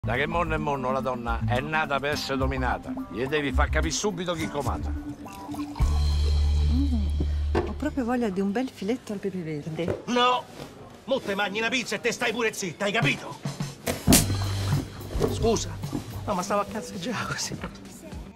Da che monno e monno la donna è nata per essere dominata. Gli devi far capire subito chi comanda. Ho proprio voglia di un bel filetto al pepe verde. No! Mo te mangi una pizza e te stai pure zitta, hai capito? Scusa. No, ma stavo a cazzeggiare così.